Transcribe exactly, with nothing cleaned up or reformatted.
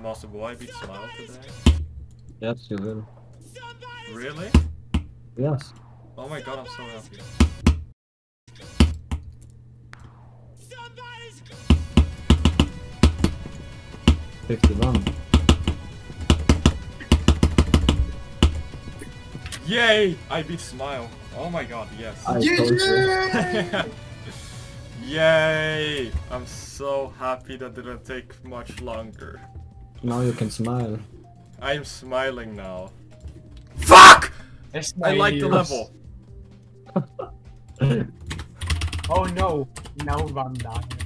Master, will I beat Smile today? Yes, you will. Really? Yes. Oh my god, I'm so happy. fifty-one. Yay! I beat Smile. Oh my god, yes. I told you. Yay! I'm so happy that didn't take much longer. Now you can smile. I'm smiling now. Fuck! I like the Yes. level. Oh no, now I'm dying.